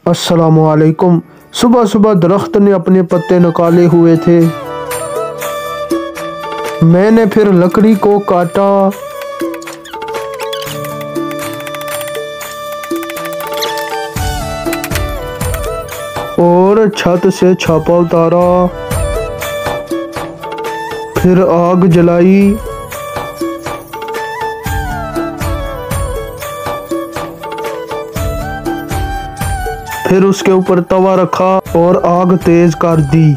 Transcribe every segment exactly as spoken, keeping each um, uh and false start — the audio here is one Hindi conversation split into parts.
अस्सलामुअलैकुम। सुबह सुबह दरख्त ने अपने पत्ते निकाले हुए थे। मैंने फिर लकड़ी को काटा और छत से छापा उतारा, फिर आग जलाई। फिर उसके ऊपर तवा रखा और आग तेज कर दी।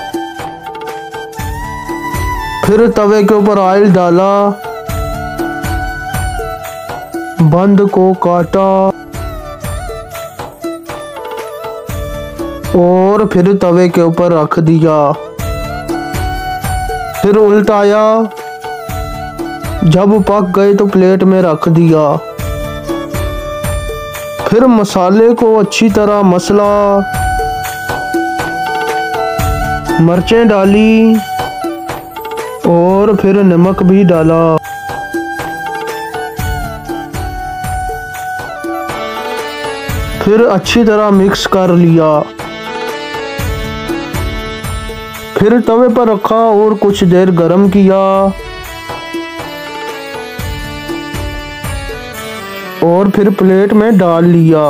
फिर तवे के ऊपर ऑयल डाला, बंद को काटा और फिर तवे के ऊपर रख दिया। फिर उल्टाया, जब पक गए तो प्लेट में रख दिया। फिर मसाले को अच्छी तरह मसला, मिर्चें डाली और फिर नमक भी डाला। फिर अच्छी तरह मिक्स कर लिया। फिर तवे पर रखा और कुछ देर गरम किया और फिर प्लेट में डाल लिया।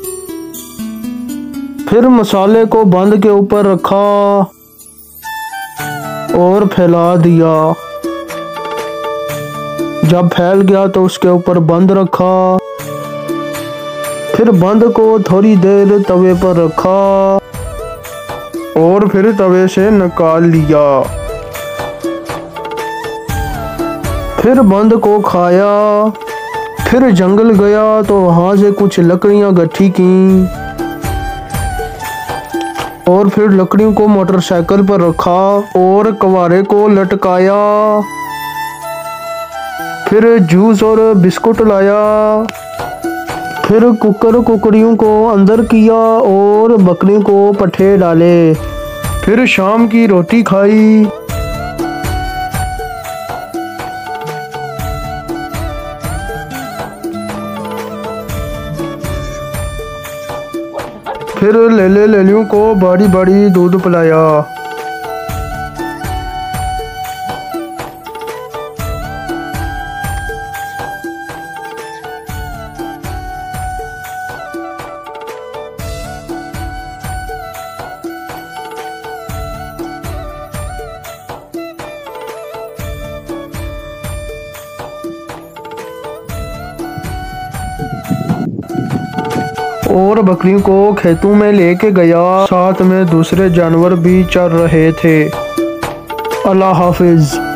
फिर मसाले को बंद के ऊपर रखा और फैला दिया। जब फैल गया तो उसके ऊपर बंद रखा। फिर बंद को थोड़ी देर तवे पर रखा और फिर तवे से निकाल लिया। फिर बंद को खाया। फिर जंगल गया तो वहां से कुछ लकड़ियां इकट्ठी की और फिर लकड़ियों को मोटरसाइकिल पर रखा और कवारे को लटकाया। फिर जूस और बिस्कुट लाया। फिर कुकर कुकड़ियों को अंदर किया और बकरी को पट्ठे डाले। फिर शाम की रोटी खाई। फिर लेले लेलियों को बारी बारी दूध पिलाया। और बकरियों को खेतों में लेके गया। साथ में दूसरे जानवर भी चर रहे थे। अल्लाह हाफिज।